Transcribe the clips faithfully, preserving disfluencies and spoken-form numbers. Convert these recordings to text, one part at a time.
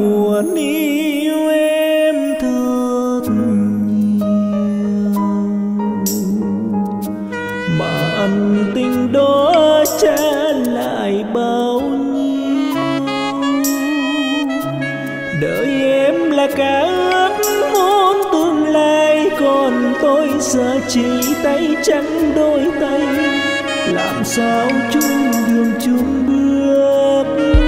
buồn yêu em thật nhiều, mà ân tình đó trả lại bao nhiêu. Đợi em là cả ước muốn tương lai, còn tôi giờ chỉ tay trắng đôi tay, làm sao chung đường chung bước.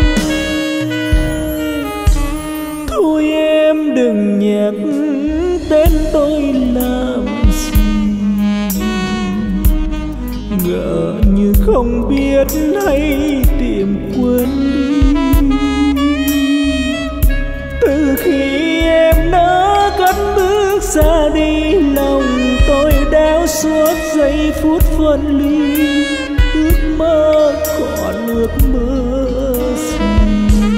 Thôi em đừng nhắc tên tôi làm gì, ngỡ như không biết hay tìm quên đi. Từ khi em đã cất bước ra đi, lòng tôi đau suốt giây phút phân ly. Ước mơ còn ước mơ gì,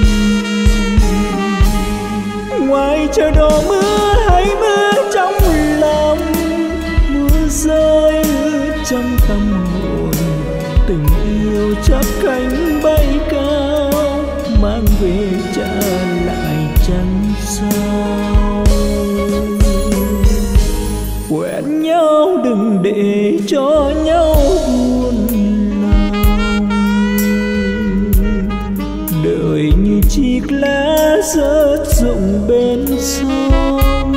ngoài trời đổ mưa hay mưa trong lòng, mưa rơi ướt trong tâm hồn. Tình yêu chắp cánh bay cao, mang về trả lại chẳng sao. Quen nhau đừng để cho nhau buồn lòng, đời như chiếc lá rớt rụng bên sông.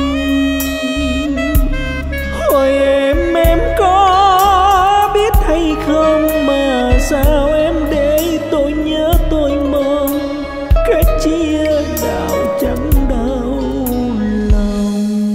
Hỏi em em có biết hay không, mà sao em để tôi nhớ tôi mong, cách chia đạo chẳng đau lòng.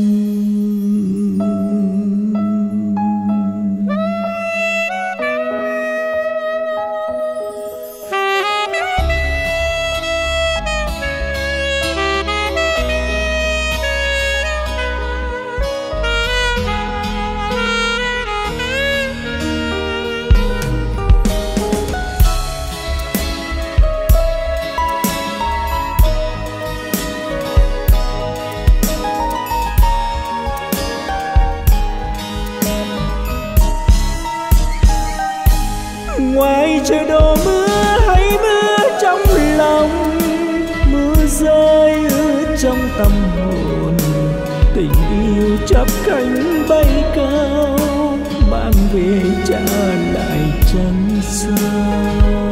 Ngoài trời đổ mưa hay mưa trong lòng, mưa rơi ướt trong tâm hồn. Tình yêu chắp cánh bay cao, mang về trả lại chẳng sao.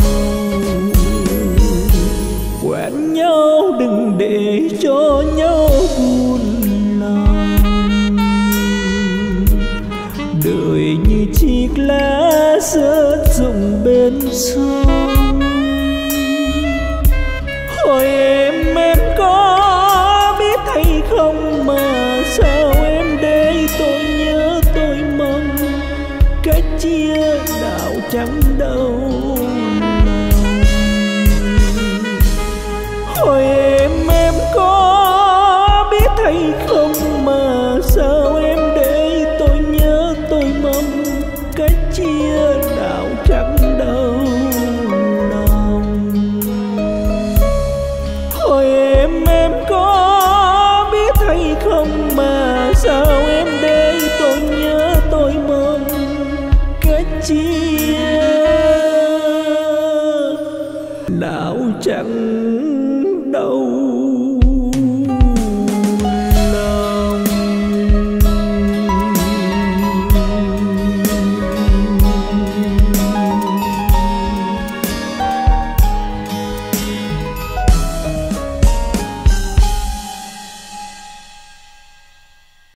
Quen nhau đừng để cho nhau buồn lòng, đời như chiếc lá rớt rụng bên sông. Hỏi em em có biết hay không, mà sao em để tôi nhớ tôi mong, cách chia đạo chẳng đau lòng. Hỏi em em có biết hay không, mà sao em để tôi nhớ tôi mong, cách chia đạo chẳng đau lòng. Hỏi em em có biết hay không, mà sao em để tôi nhớ tôi mong, cách chia đạo chẳng đau